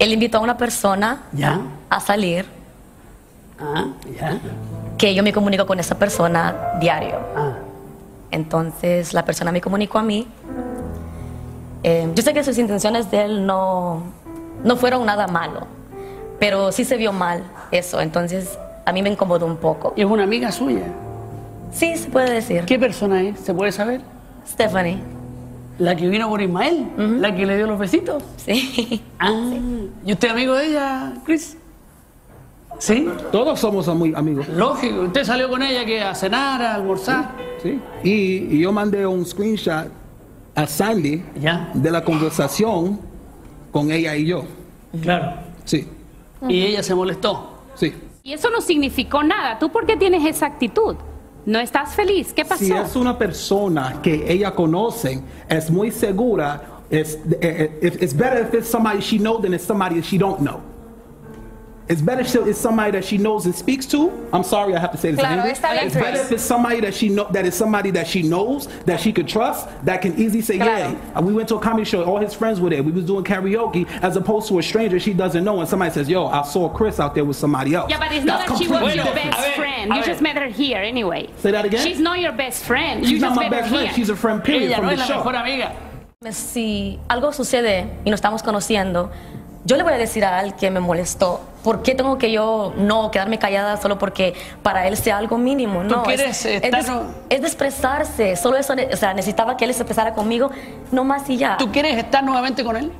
Él invitó a una persona ¿Ya? a salir, ¿Ya? que yo me comunico con esa persona diario. Ah. Entonces la persona me comunicó a mí. Yo sé que sus intenciones de él no fueron nada malo, pero sí se vio mal eso, entonces a mí me incomodó un poco. ¿Es una amiga suya? Sí, se puede decir. ¿Qué persona es? ¿Se puede saber? Stephanie. ¿La que vino por Ismael? ¿La que le dio los besitos? Sí. ¿Y usted amigo de ella, Chris? ¿Sí? Todos somos muy amigos. Lógico. ¿Usted salió con ella que a cenar, a almorzar? Sí. Y yo mandé un screenshot a Sandy ¿Ya? de la conversación con ella y yo. Claro. Sí, Y ella se molestó. sí. Y eso no significó nada. ¿Tú por qué tienes esa actitud? ¿No estás feliz? ¿Qué pasó? Si es una persona que ella conoce, es muy segura. It's better if it's somebody she knows than it's somebody that she don't know. It's better if it's somebody that she knows and speaks to. I'm sorry, I have to say this in Claro, English. está bien, It's better Chris. if it's somebody that that is somebody that she knows, that she could trust, that can easily say, Claro. yeah. We went to a comedy show, all his friends were there. We was doing karaoke, as opposed to a stranger she doesn't know, and somebody says, yo, I saw Chris out there with somebody else. Yeah, but it's not That's that she was completely your different. best friend. You just met her here anyway. Say that again? She's not your best friend. She's You not just my met her best friend. here. She's a friend, period, Ella from no the es la show. mejor amiga. Si algo sucede y nos estamos conociendo, yo le voy a decir a él que me molestó. ¿Por qué tengo que yo no quedarme callada solo porque para él sea algo mínimo? ¿Tú No, quieres estar es de expresarse. Solo eso, o sea, necesitaba que él se expresara conmigo, no más y ya. ¿Tú quieres estar nuevamente con él?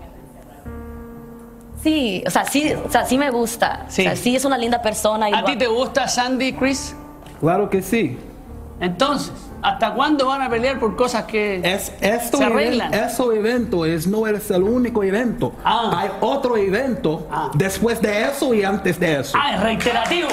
Sí, o sea, sí me gusta. Sí. O sea, sí es una linda persona. ¿A ti te gusta Sandy, Chris? Claro que sí. Entonces, ¿hasta cuándo van a pelear por cosas que se arreglan? Ese evento no es el único evento. Hay otro evento después de eso y antes de eso. Es reiterativo.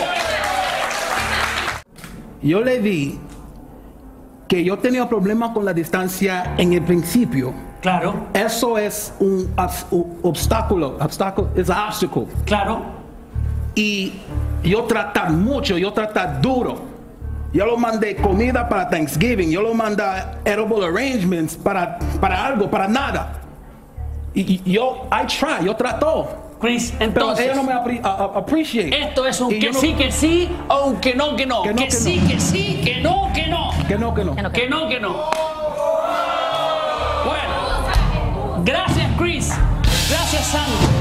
Yo le di que yo tenía problemas con la distancia en el principio. Claro, Eso es un obstáculo. Es un obstáculo. claro. Y yo tratar mucho, yo tratar duro. Yo lo mandé comida para Thanksgiving, yo lo mandé edible arrangements para algo, para nada. Y yo trato. Chris, Pero entonces, ella no me appreciate. esto es un Y que yo no- sí, que sí, o un que no, que no. Que no, Que que sí, no. que sí, que no, que no. Que no. Que no, Que no, que no. Bueno, gracias, Chris. Gracias, Sandy.